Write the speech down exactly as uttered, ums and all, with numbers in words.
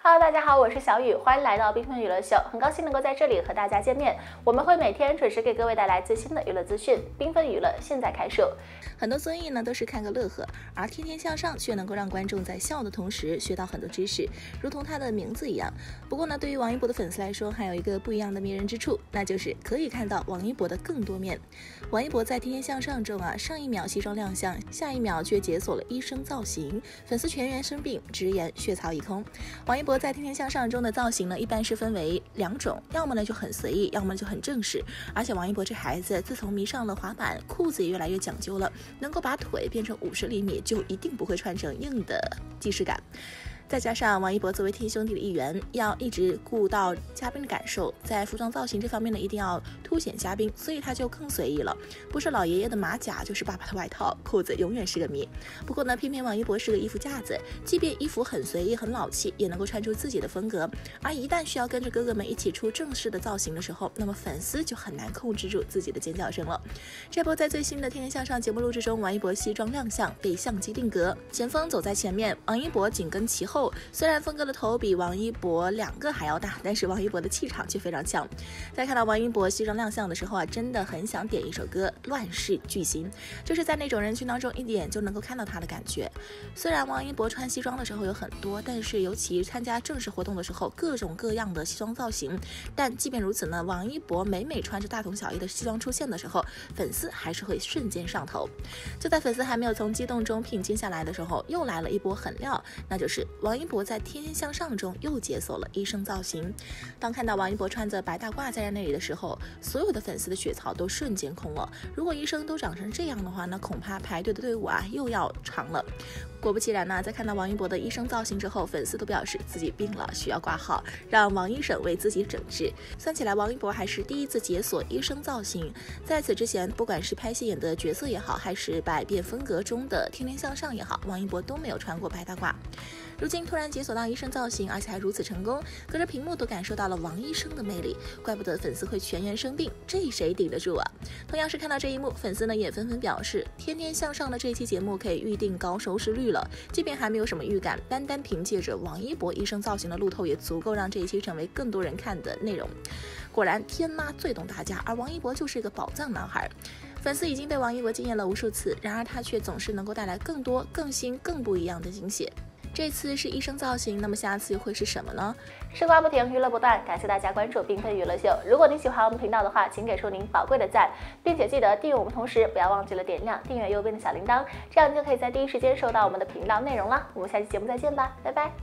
Hello， 大家好，我是小雨，欢迎来到缤纷娱乐秀，很高兴能够在这里和大家见面。我们会每天准时给各位带来最新的娱乐资讯，缤纷娱乐现在开售。 很多综艺呢都是看个乐呵，而天天向上却能够让观众在笑的同时学到很多知识，如同它的名字一样。不过呢，对于王一博的粉丝来说，还有一个不一样的迷人之处，那就是可以看到王一博的更多面。王一博在天天向上中啊，上一秒西装亮相，下一秒却解锁了医生造型，粉丝全员生病，直言血槽一空。王一博在天天向上中的造型呢，一般是分为两种，要么呢就很随意，要么就很正式。而且王一博这孩子自从迷上了滑板，裤子也越来越讲究了，能够把腿变成五十厘米，就一定不会穿成硬的既视感。再加上王一博作为天兄弟的一员，要一直顾到嘉宾的感受，在服装造型这方面呢，一定要凸显嘉宾，所以他就更随意了，不是老爷爷的马甲，就是爸爸的外套，裤子永远是个谜。不过呢，偏偏王一博是个衣服架子，即便衣服很随意很老气，也能够穿出自己的风格。而一旦需要跟着哥哥们一起出正式的造型的时候，那么粉丝就很难控制住自己的尖叫声了。这波在最新的天天向上节目录制中，王一博西装亮相，被相机定格，前锋走在前面，王一博紧跟其后。虽然峰哥的头比王一博两个还要大，但是王一博的气场却非常强。在看到王一博西装亮相的时候啊，真的很想点一首歌《乱世巨星》，就是在那种人群当中一眼就能够看到他的感觉。虽然王一博穿西装的时候有很多，但是尤其参加正式活动的时候，各种各样的西装造型。但即便如此呢，王一博每每穿着大同小异的西装出现的时候，粉丝还是会瞬间上头。就在粉丝还没有从激动中平静下来的时候，又来了一波狠料，那就是王一博在天天向上中又解锁了医生造型。当看到王一博穿着白大褂在那里的时候，所有的粉丝的血槽都瞬间空了。如果医生都长成这样的话，那恐怕排队的队伍啊又要长了。果不其然呢，在看到王一博的医生造型之后，粉丝都表示自己病了，需要挂号，让王医生为自己整治。算起来，王一博还是第一次解锁医生造型。在此之前，不管是拍戏演的角色也好，还是百变风格中的天天向上也好，王一博都没有穿过白大褂。如今突然解锁到医生造型，而且还如此成功，隔着屏幕都感受到了王医生的魅力，怪不得粉丝会全员生病，这谁顶得住啊？同样是看到这一幕，粉丝呢也纷纷表示，天天向上的这期节目可以预定高收视率了。即便还没有什么预感，单单凭借着王一博医生造型的路透，也足够让这一期成为更多人看的内容。果然天妈最懂大家，而王一博就是一个宝藏男孩。粉丝已经被王一博惊艳了无数次，然而他却总是能够带来更多更新更不一样的惊喜。这次是医生造型，那么下次又会是什么呢？ 吃瓜不停，娱乐不断，感谢大家关注缤纷娱乐秀。如果你喜欢我们频道的话，请给出您宝贵的赞，并且记得订阅我们，同时不要忘记了点亮订阅右边的小铃铛，这样你就可以在第一时间收到我们的频道内容了。我们下期节目再见吧，拜拜。